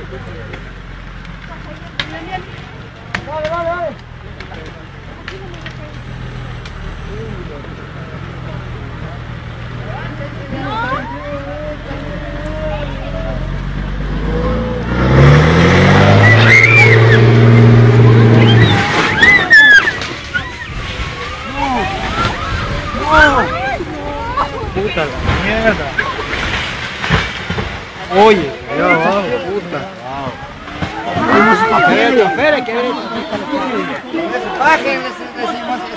Dale, dale, dale. Puta la mierda. Oye, allá abajo, puta. Wow. Espere, que ver.